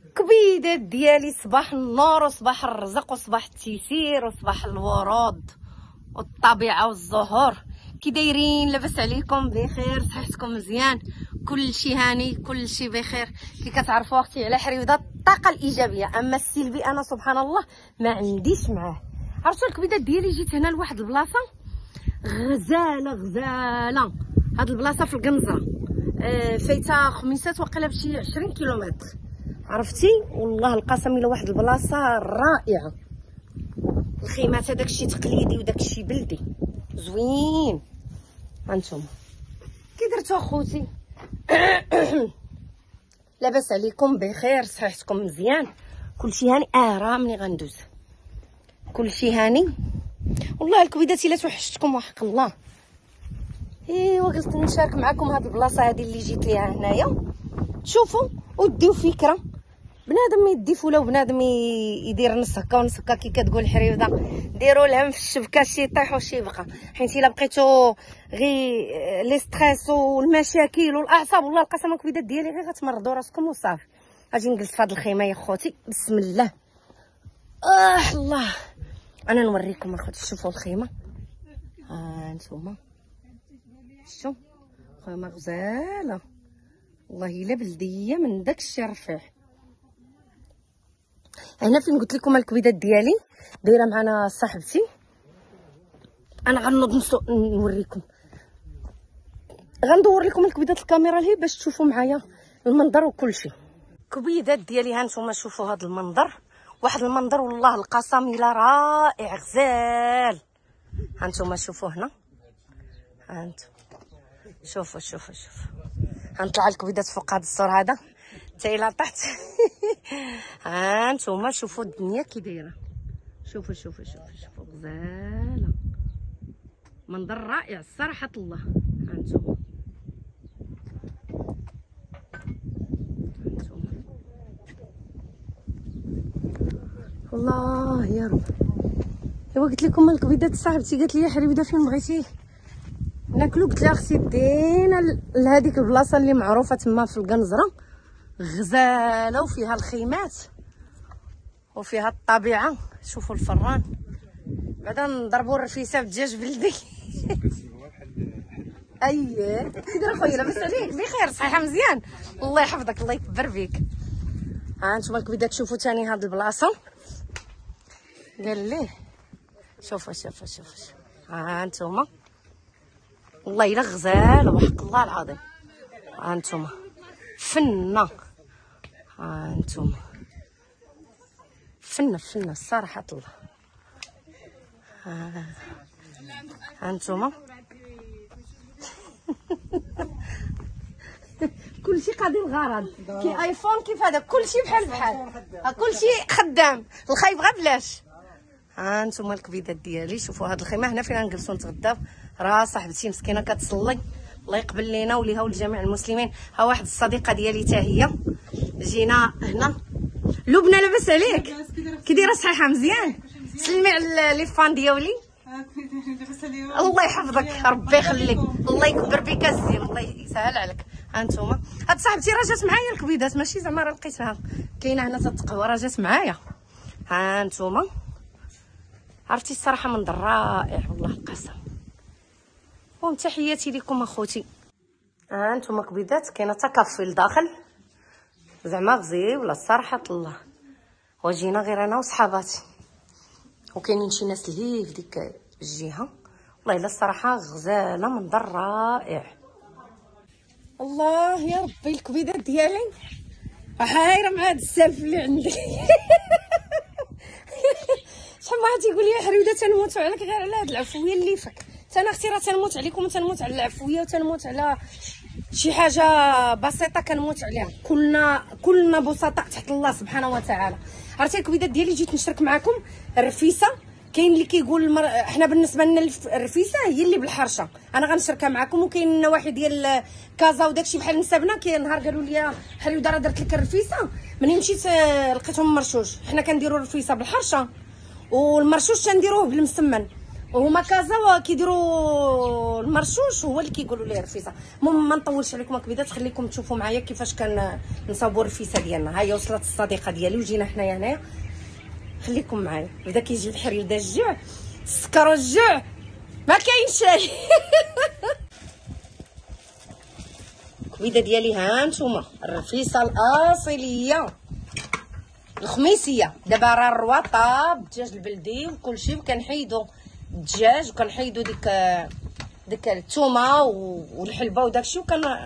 كبيدات ديالي، صباح النور وصباح الرزق وصباح التيسير وصباح الورود والطبيعه والزهور. كي دايرين؟ لاباس عليكم؟ بخير؟ صحتكم مزيان؟ كلشي هاني، كلشي بخير. كي كتعرفوا اختي على حريوده الطاقه الايجابيه، اما السلبي انا سبحان الله ما عنديش معاه. عرفتوا الكبيدات ديالي جيت هنا لواحد البلاصه غزاله. هاد البلاصه في القنزره، فايته خميسات وقيله بشي 20 كيلومتر. عرفتي؟ والله القسم الا واحد البلاصه رائعه. الخيمات هذاك الشيء تقليدي وداك الشيء بلدي زوين. هانتوما كي درتو اخوتي؟ لاباس عليكم؟ بخير؟ صحتكم مزيان؟ كلشي هاني؟ راه ملي غندوز كلشي هاني. والله الكبيدات الا توحشتكم وحق الله. ايوا قلت نشارك معكم هاد البلاصه هذه اللي جيت ليها هنايا، تشوفوا وديو فكره. بنادم يدي فوله وبنادم يدير نص هكا ونص هكا كي كتقول حريوده. ديروا الهم في الشبكه، شي يطيح وشي يبقى، حيت الا بقيتو غير لي ستريس والمشاكل والاعصاب والله القسم الكبيدات ديالي غير غتمرضوا راسكم وصافي. اجي نجلس في هاد الخيمه يا خوتي، بسم الله. الله، انا نوريكم اخوتي. شوفوا الخيمه، هانتوما شتو خيمه غزاله والله الا بلديه من داك الشي رفيع. هنا فين قلت لكم الكبيدات ديالي دايره معنا صاحبتي. انا غنوض نوريكم، غندور لكم الكبيدات الكاميرا لهي باش تشوفوا معايا المنظر وكل شيء. كبيدات ديالي هانتوما شوفوا هذا المنظر، واحد المنظر والله القسم الا رائع غزال. هانتوما شوفوا هنا، هانتوما شوفوا شوفوا شوفوا. غنطلع الكبيدات فوق هذا السور هذا حتى الى طحت. هانتوما شوفوا الدنيا كي دايره، شوفوا شوفوا شوفوا شوفوا غزاله، منظر رائع صراحه الله. هانتوما الله يا رب. ايوا قلت لكم الكبيدات صاحبتي قالت لي حريوده فين بغيتي ناكلو؟ قلت لها اختي دينا لهاديك البلاصه اللي معروفه تما في القنزره، غزاله وفيها الخيمات وفيها الطبيعه. شوفوا الفران، بعدا نضربوا الرفيسه بدجاج بلدي. اييه كي داير خويا؟ لاباس عليك؟ بخير؟ صحيحه مزيان؟ الله يحفظك، الله يكبر بيك. ها انتم الكبيدات تشوفوا ثاني هاد البلاصه قال ليه. شوفوا شوفوا شوفوا ها انتم والله الا غزاله وحق الله العظيم. ها انتم فنه، ها انتم فنه فنه صراحه الله. ها انتم كلشي قاضي الغرض، كي ايفون كيف هذا كلشي بحال كلشي خدام، الخايب غير بلاش. ها انتم الكبيدات ديالي شوفوا هاد الخيمه هنا فين نجلسوا نتغداو. راه صاحبتي مسكينه كتصلي، الله يقبل لينا وليها ولجميع المسلمين. ها واحد الصديقه ديالي حتى هي جينا هنا. لبنى لاباس عليك؟ كي دايره؟ صحيحه مزيان؟ سلمي على لي فان ديالي. الله يحفظك، ربي يخليك، الله يكبر بك الزين، الله يسهل عليك. هانتوما هاد صاحبتي راه جات معايا الكبيدات، ماشي زعما راه لقيتها كاينه هنا تتقوى، راه جات معايا. هانتوما عرفتي الصراحه منظر رائع والله القسم. وتحياتي لكم اخوتي. هانتوما كبيدات كاينه حتى كافي لداخل زعما غزيوله صراحه الله. وجينا غير انا وصحاباتي وكاينين شي ناس اللي في ديك الجهه. والله الا الصراحه غزاله، منظر رائع. الله يا ربي الكبيدات ديالي حايره مع هاد السالف اللي عندي. شحال من واحد تيقول لي حريوده تنموت عليك غير على هاد العفويه اللي فك. انا اختي راه تنموت عليكم وتنموت على العفويه وتنموت على شي حاجه بسيطه كنموت عليها. كلنا بسطاء تحت الله سبحانه وتعالى. عرفتي الكبيدات ديالي جيت نشارك معكم الرفيسه. كاين اللي كيقول احنا بالنسبه لنا الرفيسه هي اللي بالحرشه، انا غنشاركها معكم. وكاين النواحي ديال كازا وداكشي بحال نسابنا. كاين نهار قالوا لي حريوده راه درت لك الرفيسه، منين مشيت لقيتهم مرشوش. حنا كنديروا الرفيسه بالحرشه والمرشوش تنديروه بالمسمن. وهما كازا كيديروا المرشوش هو اللي كيقولوا ليه رفيسه. المهم ما نطولش عليكم كبيدات، خليكم تشوفوا معايا كيفاش كنصاوبوا الرفيسه ديالنا. ها هي وصلت الصديقه ديالي وجينا حنايا هنايا، خليكم معايا. بدا كيجي الحرير دا الجوع، السكر والجوع ما كاين شيء. كبيده ديالي ها نتوما الرفيسه الاصيليه الخميسيه. دابا راه الرواطه الدجاج البلدي وكلشي، وكنحيدو الدجاج وكنحيدو ديك الثومه والحلبه وداكشي،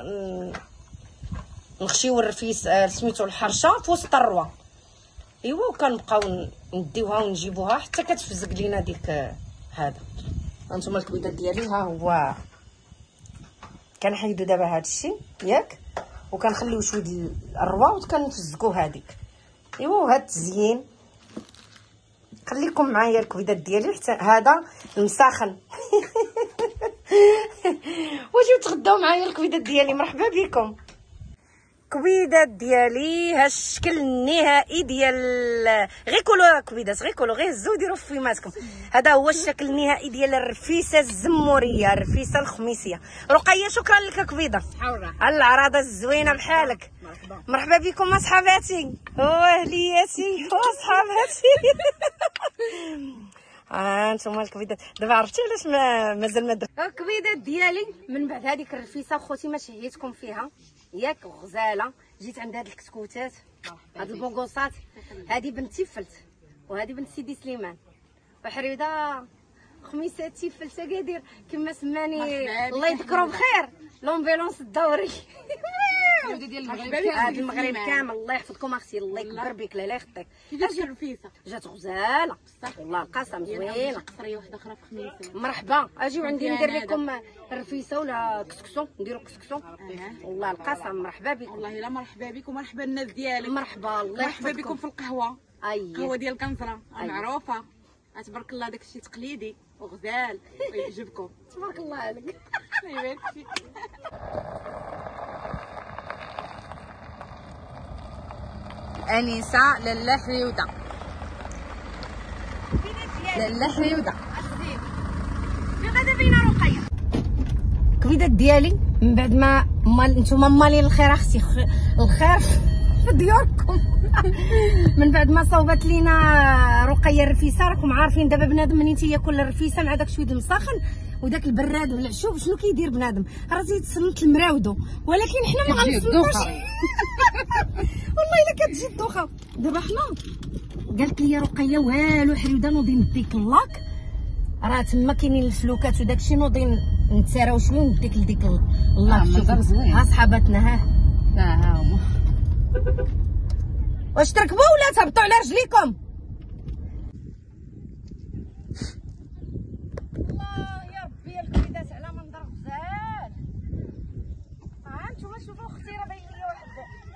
نخشيو الرفيس سميتو الحرشه في وسط الروا. ايوا وكنبقاو نديوها ونجيبوها حتى كتفزق لينا ديك هذا. هانتوما الكبيدات ديالي ها هو كنحيدو دابا هادشي ياك، وكنخليو شويه ديال الروا وكنفزقو هذيك. ايوا وهاد التزيين خليكم معايا الكبيدات ديالي حتى هذا المساخن. وجيو تغداو معايا الكبيدات ديالي. مرحبا بكم. كبيدات ديالي ها الشكل النهائي ديال غير كلوا كبيدات، غير كلوا، غير هزوا وديروا في فيماتكم. هذا هو الشكل النهائي ديال الرفيسه الزموريه، الرفيسه الخميسيه. رقيه شكرا لك كبيده على العراضه الزوينه بحالك. مرحبا بكم اصحاباتي واهلياتي وصحاباتي. انتم الكبيدات دابا عرفتي علاش مازال ما الكبيدات ديالي من بعد هذيك الرفيسه خوتي ما شهيتكم فيها ياك غزاله. جيت عند هاد الكتكوتات، هاد البونغوصات، هادي بنت تيفلت وهادي بنت سيدي سليمان، وحريده خميسات تيفلت قادير كما سماني الله يذكرو بخير لومبيلونس الدوري. هاد المغرب كامل الله يحفظكم اختي، الله يكبر بك لا يخطيك. كيفاش الرفيسه جات غزاله والله القسم زوينه. قصريه وحده اخرى في خميسه. مرحبا اجيو عندي ندير لكم الرفيسه ولا كسكسو، نديرو كسكسو والله القسم. مرحبا بكم. والله لا مرحبا بكم ومرحبا الناس ديالك. مرحبا الله مرحبا بكم في القهوه. القهوه ديال الكنزره معروفه تبارك الله، داكشي تقليدي وغزال ويعجبكم. تبارك الله عليك. يبارك فيك. انسه لاله حيوده، لاله حيوده في غدا بين رقيه. كبيدات ديالي من بعد ما نتوما مالين الخير اختي، الخير في ديوركم. من بعد ما صوبت لينا رقيه الرفيسه، راكم عارفين دابا بنادم منين تياكل الرفيسه مع داك شويه المسخن وداك البراد والعشوب شنو كيدير بنادم؟ راه تيتصنت المراودو، ولكن حنا ما غنصنتوش. والله الا كتجي الدوخه. دابا حنا قالت لي رقيه والو حريده نوضي نديك اللاك، راه تما كاينين الفلوكات وداكشي، نوضي نتساراو شويه ونديك لديك اللاك. ها صحاباتنا ها هما. واش تركبوا ولا تهبطوا على رجليكم؟ الله يا ربي الكبيدات على منظر غزال. ها نتوما شوفوا اختي راه باين ليا واحد.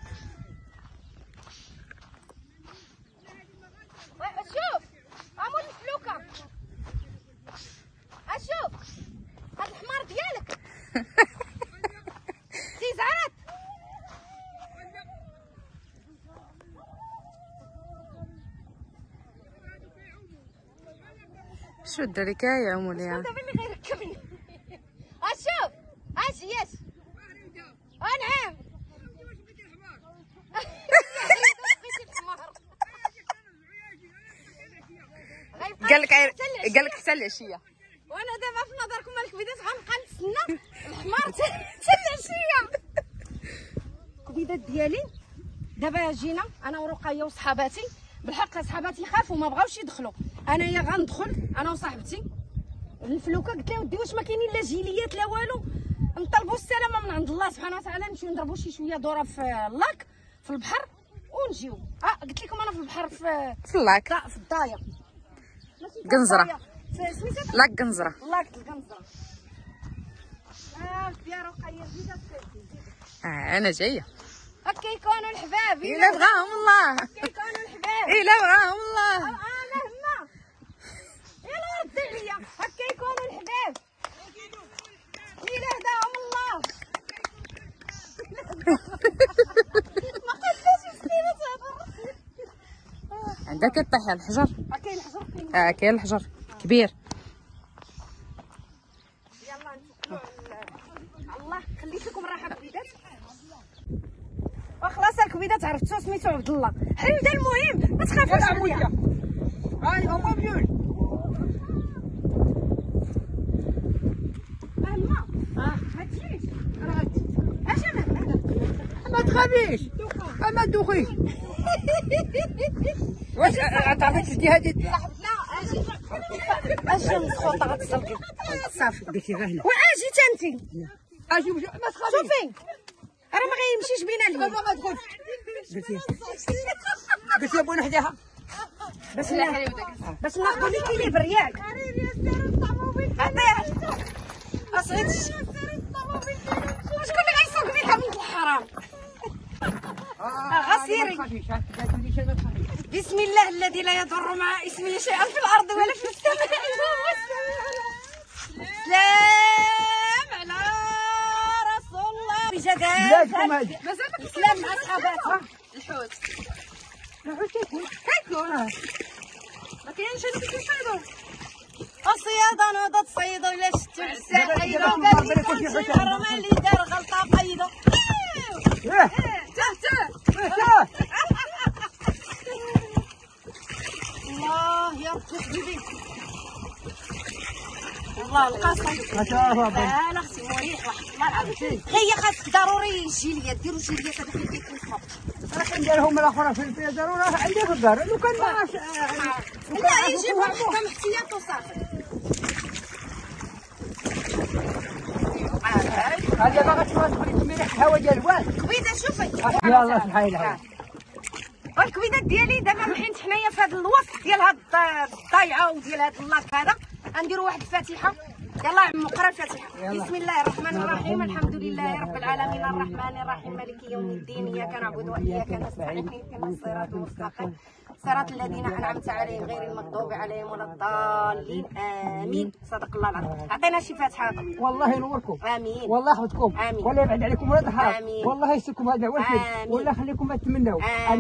شوف امول الفلوكه، اشوف هاد الحمار ديالك تيزعرات. شو الدركه يا عموليا؟ دابا اللي غيركبني. اشوف اش ياش نعم. قال لك حتى العشيه. وانا دابا في نظركم الكبيدات غنبقى نتسنى الحمار حتى العشيه. الكبيدات ديالي دابا جينا انا ورقيه وصحاباتي. بالحق صحاباتي خافوا ما بغاوش يدخلوا، انايا غندخل انا وصاحبتي. الفلوكه قلت لها ودي واش ما كاينين لا جيليات لا والو، نطلبوا السلامه من عند الله سبحانه وتعالى، نمشيو نضربوا شي شويه دوره في اللاك في البحر ونجيو. قلت لكم انا في البحر في اللاك، لا في الضايه قنزره، لاك قنزره، لاك القنزره. يا رقيه زيده انا جايه. هكا يكونوا الحباب الا بغاهم الله، هكا يكونوا الحباب الا بغاهم الله. انا هما يلا ردي عليا. هكا يكونوا الحباب الا هداهم الله. ما قلتش مسكينه تهضر. عندها كطيح على الحجر. كاين الحجر، كاين الحجر كبير. سميتو عبد الله حميده. المهم ما تخافوش عليا. هاي هما بيوت. ما تجيش اش انا ما تخافيش ما تدوخيش. واش تعرفي تشدي هذه؟ لا اجي مسخوطه غتسلقي صافي. قلتي غير هنا. واجي انت اجي ما تخافيش. شوفي راه ما غيمشيش بينا اليوم. ما تدخلش. قلتي بغينا نحداها باش ناخذ ليكيليبر ياك. عطيها اصغيت شكون اللي غيسوق بيها من الحرام. غسيري بسم الله الذي لا يضر مع اسمه شيئا في الارض ولا في السماء. سلام على رسول الله بجدال. سلام مع صحاباتها. الحوت كيكون ما كاينش هذيك كيصيدوا الصيادة نوضة تصيدوا إلا شتو السعيدة راه اللي دار غلطة قيدو. الله يا ربي حبيبي والله القسم. لا اختي مريح واحد الله العظيم. هي خاصك ضروري جيليه ديروا جيليه هذاك اللي كيكون في المطبخ. راح نديرهم الاخرى في الدار وراه عندي في الدار. لو كان ما لا يجيبهم حكم احتياط وصافي. هذا باغا تخلي تميري الهواء ديال الواد. كبيده شوفي يلاه صحي لها. الكبيدات ديالي دابا محيت حنايا في هذا الوسط ديال هاد الضيعه وديال هاد اللاك هذا غنديروا واحد الفاتحه. يلا عمو قرا الفاتحه. بسم الله الرحمن الرحيم الحمد لله رب العالمين الرحمن الرحيم مالك يوم الدين اياك نعبد واياك نستعين اهدنا الصراط المستقيم صراط الذين انعمت عليهم غير المغضوب عليهم ولا الضالين امين. صدق الله العظيم. عطينا شي فاتحه. والله ينوركم. امين. والله يحفظكم. امين. ولا يبعد عليكم ولا ضحاك. امين. والله يسكم هذا والخير. آمين. والله يخليكم ما تتمنوا.